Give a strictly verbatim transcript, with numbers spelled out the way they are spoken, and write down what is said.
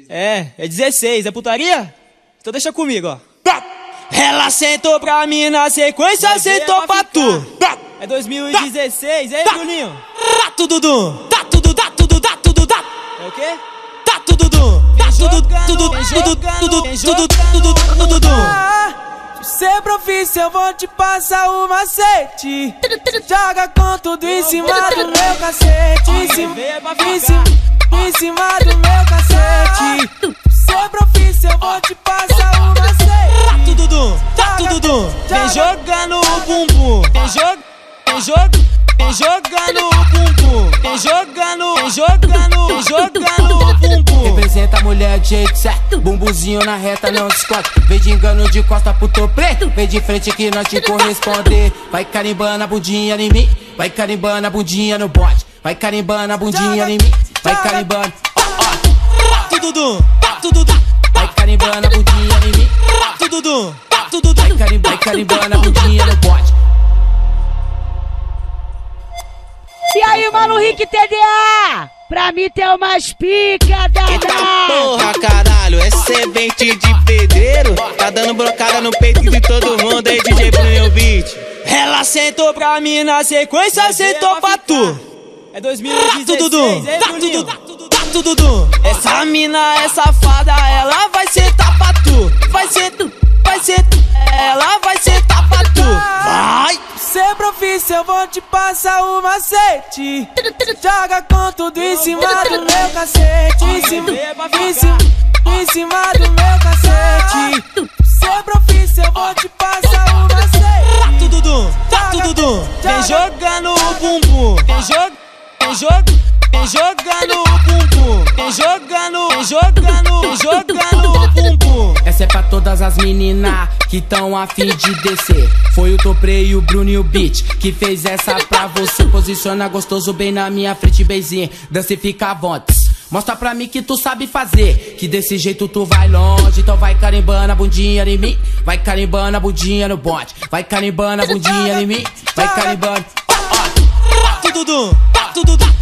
É, é dezesseis, é putaria? Então deixa comigo, ó. Ela sentou pra mim na sequência, sentou pra tu. É dois mil e dezesseis, é, Bruninho? Tá tudo dum, tá tudo, tá tudo, tá tudo, tá. É o quê? Tá tudo dum, tá tudo, tudo, tudo, tudo, tudo, tudo, tudo dum. Se ser profício eu vou te passar o macete. Joga com tudo em cima do meu cacete. Em cima, em cima, em cima do meu cacete. Se ser profício eu vou te passar o macete. Tá tudo dum, tá tudo dum. Vem jogando o bumbum. Vem jogando, vem jogando, vem jogando o bumbum. Vem jogando, vem jogando, vem jogando o bumbum. Representa a mulher de jeito certo, bumbuzinho na reta, não desconta. Vem de engano de costa pro tô preto, vem de frente que nós te corresponder. Vai carimbando a bundinha em mim, vai carimbando a bundinha no bote. Vai carimbando a bundinha em mim, vai carimbando. Tá tudo dum, tá tudo dum. Vai carimbando a bundinha em mim, tá tudo dum, tá tudo dum. vai carimbando, vai carimbando a bundinha no bote. E aí, mano, Rick T D A? Pra mim tem umas pica Eita danada. porra, caralho, é semente de pedreiro. Tá dando brocada no peito de todo mundo aí, D J Bruninho Beat. Ela sentou pra mim na sequência, sentou pra tu. É dois mil e dezesseis, é, Tá Bruninho? tudo, Tá tudo, tá tudo dum. Essa mina é safada, ela vai sentar pra tu. Vai ser tu, vai ser tu. Ela vai sentar pra tu. Vai! Ser profício eu vou te passar o macete. Joga com tudo em cima do meu cacete. Em cima, em cima, em cima do meu cacete. Ser profício eu vou te passar o macete. Tá tudo dum, tá tudo dum. Vem jogando o bumbum. Vem jogando, vem jogando, vem jogando o bumbum. Vem jogando, vem jogando, vem jogando o bumbum. Essa é pra todas as meninas que tão a fim de descer. Foi o Topré e o Bruno e o Beat que fez essa pra você. Posiciona gostoso bem na minha frente, beijinho. Dança e fica à vontade. Mostra pra mim que tu sabe fazer, que desse jeito tu vai longe. Então vai carimbando a bundinha em mim, vai carimbando a bundinha no bote. Vai carimbando a bundinha em mim, vai carimbando. Tá tudo dum, tá tudo dum.